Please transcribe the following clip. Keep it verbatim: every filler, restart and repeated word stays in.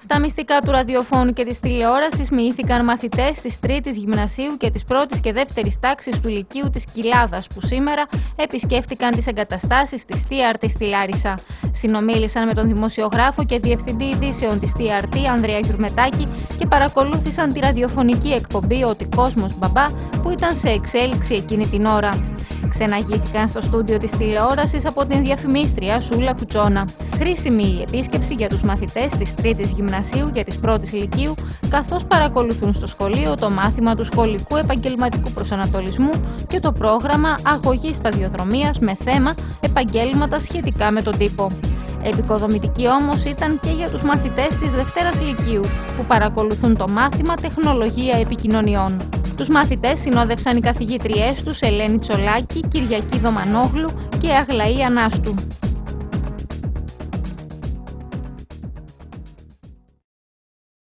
Στα μυστικά του ραδιοφώνου και της τηλεόρασης μοιήθηκαν μαθητές της τρίτης Γυμνασίου και της πρώτης και δεύτερης τάξης του Λυκείου της Κοιλάδας, που σήμερα επισκέφτηκαν τις εγκαταστάσεις της τι αρ τι στη Λάρισα. Συνομίλησαν με τον δημοσιογράφο και διευθυντή ειδήσεων της τι αρ τι, Ανδρέα Γιουρμετάκη, και παρακολούθησαν τη ραδιοφωνική εκπομπή «Ότι Κόσμος Μπαμπά», που ήταν σε εξέλιξη εκείνη την ώρα. Ξεναγήθηκαν στο στούντιο της τηλεόρασης από την διαφημίστρια Σούλα Κουτσόνα. Χρήσιμη η επίσκεψη για τους μαθητές της τρίτης Γυμνασίου και της πρώτης Λυκείου, καθώς παρακολουθούν στο σχολείο το μάθημα του σχολικού επαγγελματικού προσανατολισμού και το πρόγραμμα αγωγής σταδιοδρομίας με θέμα επαγγέλματα σχετικά με τον τύπο. Επικοδομητική όμως ήταν και για τους μαθητές της Δευτέρας Λυκείου, που παρακολουθούν το μάθημα Τεχνολογία Επικοινωνιών. Τους μαθητές συνόδευσαν οι καθηγήτριές τους Ελένη Τσολάκη, Κυριακή Δομανόγλου και Αγλαή Ανάστου.